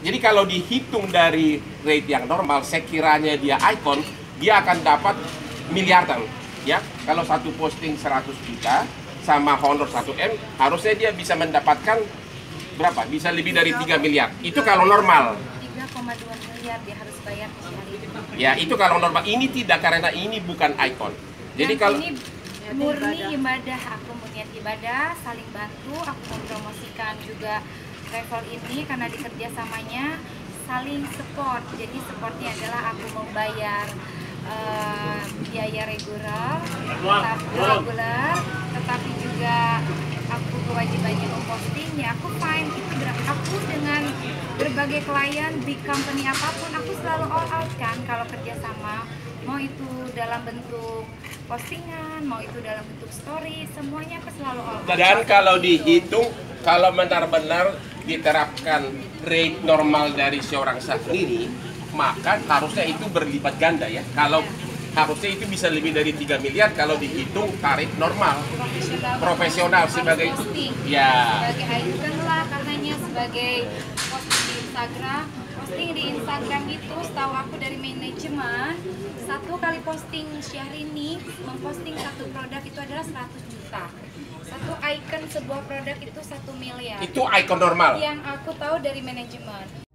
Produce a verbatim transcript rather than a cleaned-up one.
Jadi kalau dihitung dari rate yang normal, sekiranya dia icon, dia akan dapat miliaran. Ya, kalau satu posting seratus juta sama honor satu M, harusnya dia bisa mendapatkan berapa? Bisa lebih dari tiga miliar. Itu kalau normal. tiga koma dua miliar dia harus bayar per hari. Ya, itu kalau normal. Ini tidak, karena ini bukan icon. Jadi Yang kalau ini murni ibadah, aku niat ibadah, saling bantu, aku mempromosikan juga travel ini karena di kerjasamanya saling support. Jadi supportnya adalah aku membayar uh, biaya reguler, tetapi reguler, tetapi juga aku kewajibannya memposting. Ya aku fine, itu berarti aku dengan berbagai klien big company apapun aku selalu all out kan kalau kerjasama, mau itu dalam bentuk postingan, mau itu dalam bentuk story, semuanya aku selalu all out. Dan kalau dihitung, kalau benar-benar diterapkan rate normal dari seorang Syahrini, maka harusnya itu berlipat ganda ya. Kalau harusnya itu bisa lebih dari tiga miliar kalau dihitung tarif normal. Profesional, Profesional sebagai posting, ya. sebagai icon lah karenanya, sebagai posting di Instagram. Posting di Instagram itu setahu aku dari manajemen, satu kali posting Syahrini memposting satu produk itu adalah seratus juta. Satu icon sebuah produk itu satu miliar. Itu icon normal. Yang aku tahu dari manajemen.